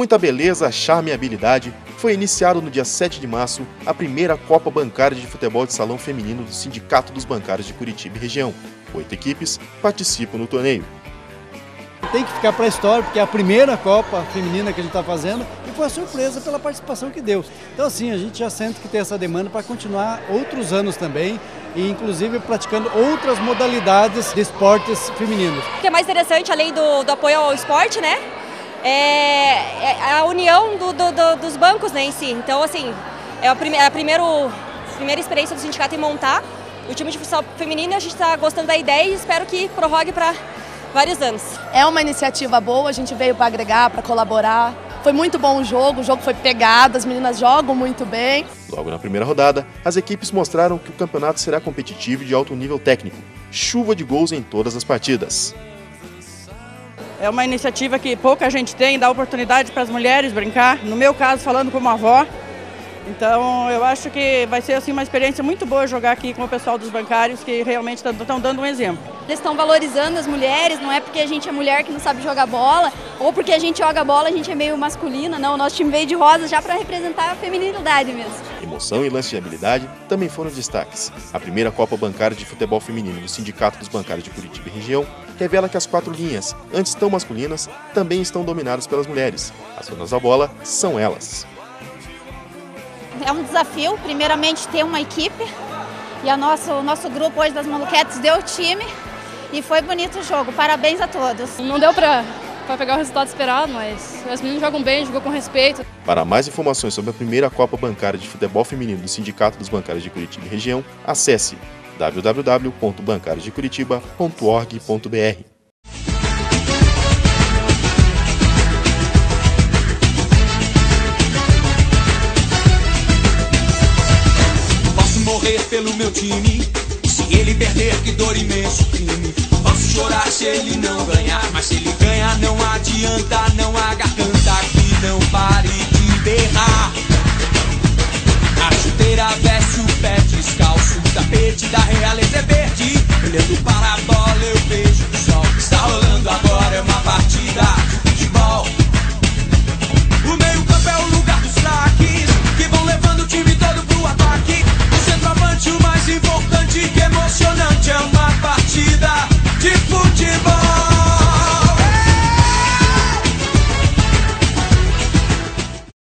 muita beleza, charme e habilidade, foi iniciado no dia 7 de março a primeira Copa Bancária de Futebol de Salão Feminino do Sindicato dos Bancários de Curitiba e região. 8 equipes participam no torneio. Tem que ficar para a história, porque é a primeira Copa Feminina que a gente está fazendo e foi uma surpresa pela participação que deu. Então assim, a gente já sente que tem essa demanda para continuar outros anos também e inclusive praticando outras modalidades de esportes femininos. O que é mais interessante, além do apoio ao esporte, né, é a união dos bancos, né, em si. Então assim, é a primeira experiência do sindicato em montar o time de futsal feminino e a gente está gostando da ideia e espero que prorrogue para vários anos. É uma iniciativa boa, a gente veio para agregar, para colaborar. Foi muito bom o jogo foi pegado, as meninas jogam muito bem. Logo na primeira rodada, as equipes mostraram que o campeonato será competitivo e de alto nível técnico. Chuva de gols em todas as partidas. É uma iniciativa que pouca gente tem, dá oportunidade para as mulheres brincar. No meu caso, falando como avó. Então, eu acho que vai ser assim, uma experiência muito boa jogar aqui com o pessoal dos bancários, que realmente estão dando um exemplo. Eles estão valorizando as mulheres, não é porque a gente é mulher que não sabe jogar bola, ou porque a gente joga bola, a gente é meio masculina, não. O nosso time veio de rosa já para representar a feminilidade mesmo. Emoção e lance de habilidade também foram destaques. A primeira Copa Bancária de Futebol Feminino do Sindicato dos Bancários de Curitiba e região revela que as 4 linhas, antes tão masculinas, também estão dominadas pelas mulheres. As donas da bola são elas. É um desafio, primeiramente, ter uma equipe. E o nosso grupo hoje das Maluquetes deu o time e foi bonito o jogo. Parabéns a todos. Não deu para pegar o resultado esperado, mas as meninas jogam bem, jogou com respeito. Para mais informações sobre a primeira Copa Bancária de Futebol Feminino do Sindicato dos Bancários de Curitiba e região, acesse www.bancariosdecuritiba.org.br. Morrer pelo meu time, se ele perder, que dor imenso crime. Posso chorar se ele não ganhar, mas se ele ganhar não adianta, não há garganta que não pare de berrar. A chuteira veste o pé descalço, o tapete da realeza é verde, olhando para a bola eu vejo